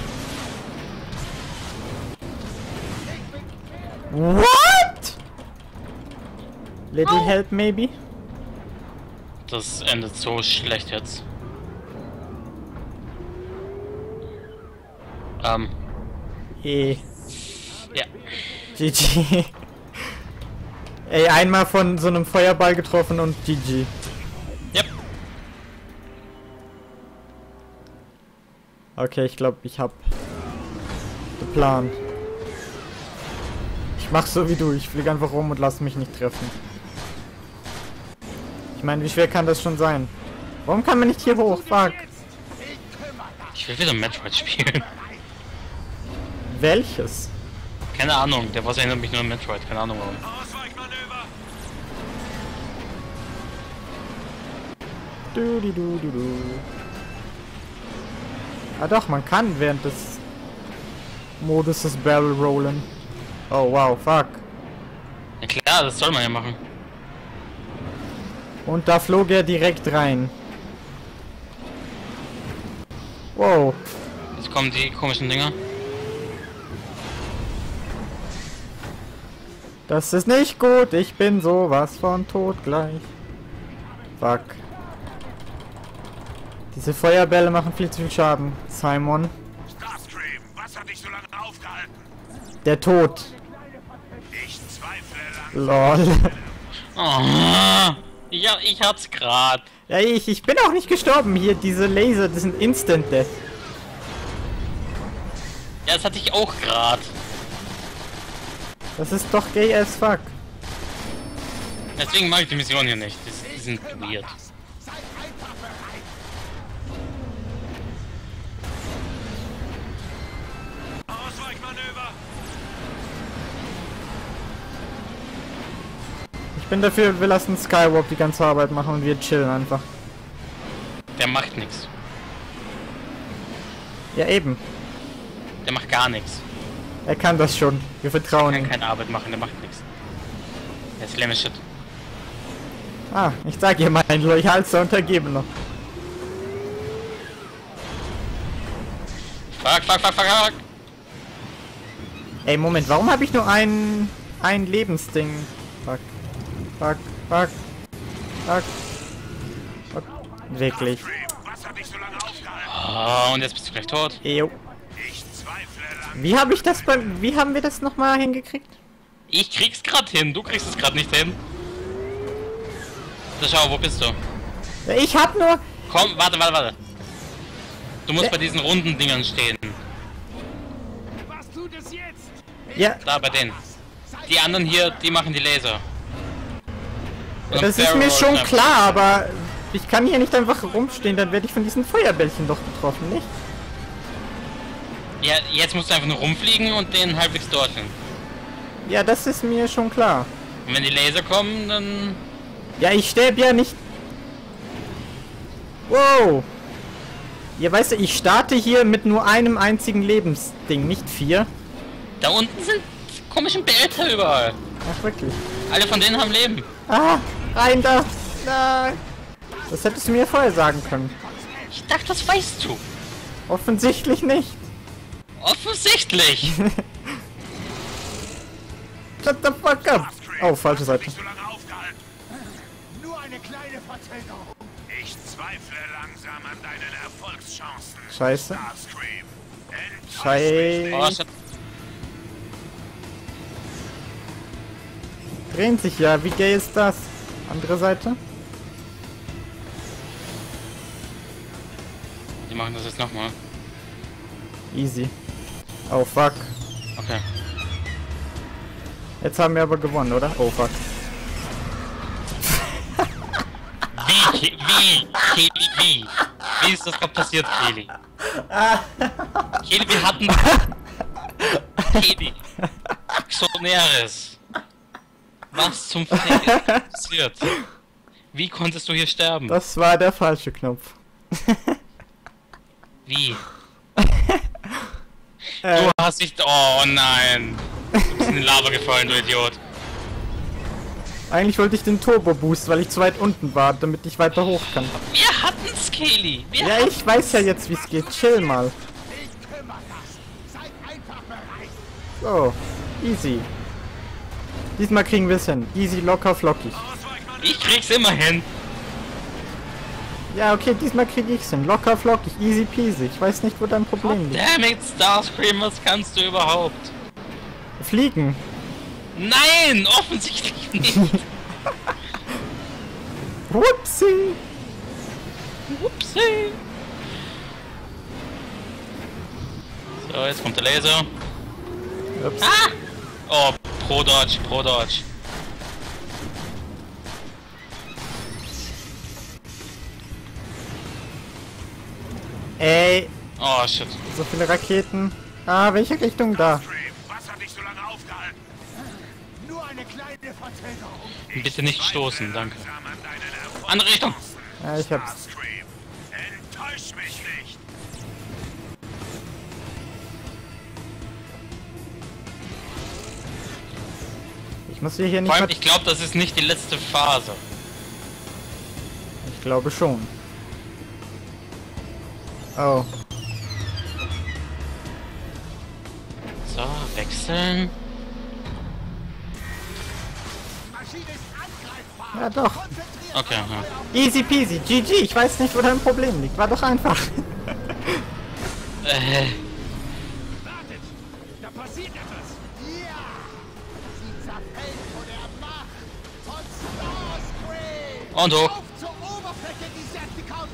What? Little help, maybe? Das endet so schlecht jetzt. Ähm, Eh. ja. G G. Ey, einmal von so einem Feuerball getroffen und G G. Yep. Okay, ich glaube, ich hab den Plan. Ich mach so wie du, ich fliege einfach rum und lass mich nicht treffen. Ich meine, wie schwer kann das schon sein? Warum kann man nicht hier hoch? Fuck. Ich will wieder Metroid spielen. Welches? Keine Ahnung, der was erinnert mich nur an Metroid, keine Ahnung warum. Ausweichmanöver. Du, du, du, du, du. Ah doch, man kann während des Modus des Barrel rollen. Oh wow, fuck. Ja klar, das soll man ja machen. Und da flog er direkt rein. Wow. Jetzt kommen die komischen Dinger. Das ist nicht gut, ich bin sowas von tot gleich. Fuck. Diese Feuerbälle machen viel zu viel Schaden. Simon. Starscream, was hat dich so lange aufgehalten? Der Tod. Ich zweifle lang. Lol. Oh, ja, ich hab's grad. Ja, ich, ich bin auch nicht gestorben hier. Diese Laser, das sind Instant Death. Ja, das hatte ich auch grad. Das ist doch gay as fuck. Deswegen mag ich die Mission hier nicht. Die, die sind weird. Seid einfach bereit. Ausweichmanöver. Ich bin dafür, wir lassen Skywarp die ganze Arbeit machen und wir chillen einfach. Der macht nichts. Ja, eben. Der macht gar nichts. Er kann das schon. Wir vertrauen Der ihm. kann keine Arbeit machen, der macht nichts. Der ist limited. Ah, ich sag ihr mein loyalster Untergebener. Fuck, fuck, fuck, fuck, fuck. Ey, Moment, warum habe ich nur ein ein Lebensding? Fuck. Fuck, fuck. Fuck. Fuck. Wirklich. Was hat dich so lange aufgehalten? Oh, und jetzt bist du gleich tot. Ejo. Ich zweifle lang. Wie habe ich das beim... Wie haben wir das nochmal hingekriegt? Ich krieg's grad hin, du kriegst es grad nicht hin. So, schau, wo bist du? Ja, ich hab nur... Komm, warte, warte, warte. Du musst Ja. bei diesen runden Dingern stehen. Was tut es jetzt? Ja, Da, bei denen. Die anderen hier, die machen die Laser. Und das dann ist mir Barrel schon Roll- klar, aber... Ich kann hier nicht einfach rumstehen, dann werde ich von diesen Feuerbällchen doch getroffen, nicht? Ja, jetzt musst du einfach nur rumfliegen und den halbwegs dorthin. Ja, das ist mir schon klar. Und wenn die Laser kommen, dann... Ja, ich sterbe ja nicht... Wow! Ja, weißt du, ich starte hier mit nur einem einzigen Lebensding, nicht vier. Da unten sind komische Behälter überall. Ach, wirklich. Alle von denen haben Leben. Ah, rein da! Nein! Das hättest du mir vorher sagen können. Ich dachte, das weißt du. Offensichtlich nicht. Offensichtlich. Shut the fuck up! Oh, falsche Seite. Dich so lange aufgehalten. Nur eine kleine Verzögerung. Ich zweifle langsam an deinen Erfolgschancen. Scheiße. Starscream. Enttäusch Scheiße. Oh, shit. Drehen sich ja. Wie gay ist das? Andere Seite. Die machen das jetzt nochmal. Easy. Oh, fuck. Okay. Jetzt haben wir aber gewonnen, oder? Oh, fuck. Wie? Ke- Wie? Keli, wie? Wie ist das gerade passiert, Keli? Keli, wir hatten... Keli. Xoneres. Was zum Fick ist passiert? Wie konntest du hier sterben? Das war der falsche Knopf. Wie? Äh, Du hast dich... Oh nein. Du bist in die Lava gefallen, du Idiot. eigentlich wollte ich den Turbo Boost, weil ich zu weit unten war, damit ich weiter hoch kann. Wir hatten's, Keli. Wir Ja, ich weiß ja jetzt, wie es geht. Chill mal. Ich kümmere das. Seid einfach bereit. So, easy. Diesmal kriegen wir es hin. Easy, locker, flockig. Ich krieg's immer hin. Ja, okay, diesmal kriege ich's hin. Locker, flockig, easy peasy. Ich weiß nicht, wo dein Problem liegt. Damn it, Starscream, was kannst du überhaupt? Fliegen. Nein, offensichtlich nicht. Whoopsie. Upsi. So, jetzt kommt der Laser. Ups. Ah! Oh, Pro Dodge, Pro Dodge. Ey, Oh, shit. so viele Raketen. Ah, welche Richtung da? Starscream, was hat dich so lange aufgehalten? Nur eine kleine Verzögerung. Bitte nicht stoßen, danke. Langsam an deinen Erfolgschancen. Andere Richtung. Ja, ich hab's. Starscream, enttäusch mich nicht. Ich muss hier, hier nicht Vor allem, mehr... ich glaube, das ist nicht die letzte Phase. Ich glaube schon. Oh. So, wechseln. Maschine ist angreifbar. Ja, doch. Konzentriert Okay, euch ja. auf Easy peasy. G G. Ich weiß nicht, wo dein Problem liegt. War doch einfach. Äh, Wartet! Da passiert etwas! Ja! Sie zerfällt vor der Macht von Starscream! und hoch. Auf zur Oberfläche, Decepticons!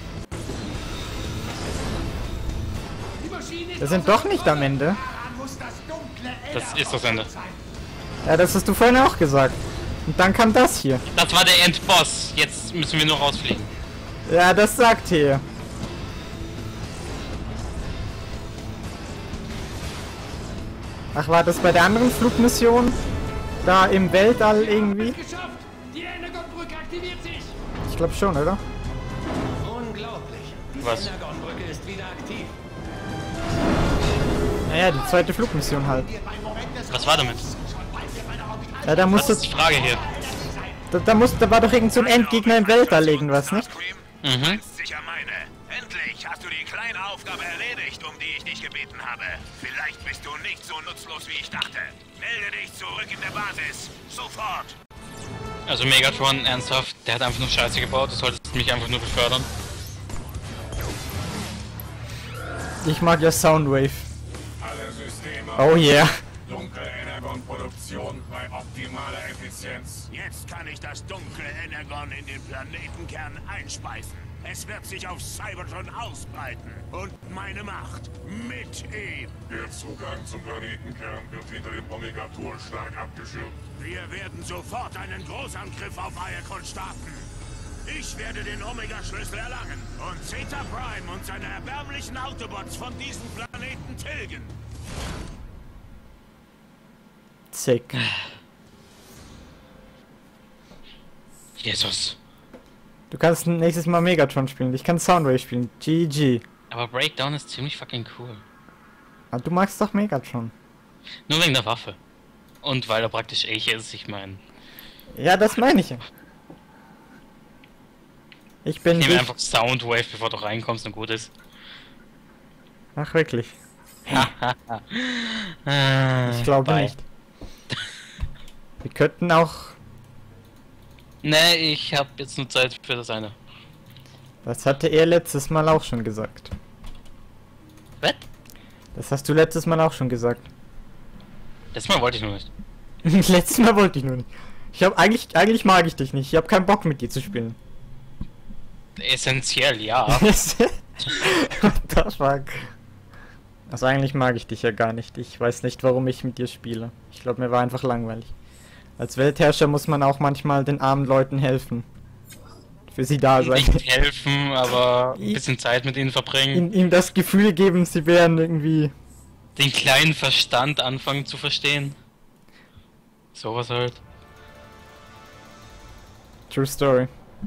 Die Maschine ist Wir sind doch nicht am Ende. Daran muss das dunkle Das ist das Ende. sein. Ja, das hast du vorhin auch gesagt. Und dann kam das hier. Das war der Endboss. Jetzt müssen wir nur rausfliegen. Ja, das sagt hier. Ach, war das bei der anderen Flugmission? Da im Weltall irgendwie? Geschafft! Die Energon-Brücke aktiviert sich! Ich glaube schon, oder? Unglaublich. Die Was? Energon-Brücke ist wieder aktiv. Naja, die zweite Flugmission halt. Was war damit? Ja, da Was musste... ist die Frage hier? Da, da, muss, da war doch irgend so ein Endgegner im Weltall irgendwas, nicht? Mhm. Sicher meine. Endlich hast du die kleine Aufgabe erledigt, um die ich dich gebeten habe. Vielleicht bist du nicht so nutzlos, wie ich dachte. Melde dich zurück in der Basis. Sofort. Also Megatron, ernsthaft, der hat einfach nur Scheiße gebaut, du solltest mich einfach nur befördern. Ich mag ja Soundwave. Alle Systeme. Oh yeah. Dunkle Energon-Produktion bei optimaler Effizienz. Jetzt kann ich das dunkle Energon in den Planetenkern einspeisen. Es wird sich auf Cybertron ausbreiten. Und meine Macht mit ihm. Der Zugang zum Planetenkern wird hinter dem Omega-Turschlag abgeschirmt. Wir werden sofort einen Großangriff auf Iacon starten. Ich werde den Omega-Schlüssel erlangen und Zeta Prime und seine erbärmlichen Autobots von diesem Planeten tilgen. Sick. Jesus. Du kannst nächstes Mal Megatron spielen. Ich kann Soundwave spielen. G G. Aber Breakdown ist ziemlich fucking cool. Aber du magst doch Megatron. Nur wegen der Waffe. Und weil er praktisch echt ist, ich meine. Ja, das meine ich ja. Ich bin Ich nehme nicht... einfach Soundwave, bevor du reinkommst und gut ist. Ach, wirklich? Äh, Ich glaube bye. nicht. Wir könnten auch... Nee, ich habe jetzt nur Zeit für das eine. Das hatte er letztes Mal auch schon gesagt. Was? Das hast du letztes Mal auch schon gesagt. Letztes Mal wollte ich nur nicht. Letztes Mal wollte ich nur nicht. Ich habe eigentlich... Eigentlich mag ich dich nicht. Ich habe keinen Bock mit dir zu spielen. Essentiell, ja. What the fuck? Also eigentlich mag ich dich ja gar nicht. Ich weiß nicht, warum ich mit dir spiele. Ich glaube, mir war einfach langweilig. Als Weltherrscher muss man auch manchmal den armen Leuten helfen. Für sie da sein. Nicht helfen, aber ein bisschen Zeit mit ihnen verbringen. Ihnen ihm das Gefühl geben, sie wären irgendwie... Den kleinen Verstand anfangen zu verstehen. Sowas halt. True Story.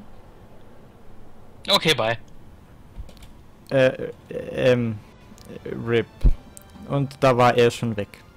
Okay, bye. Äh, äh, ähm... R I P. Und da war er schon weg.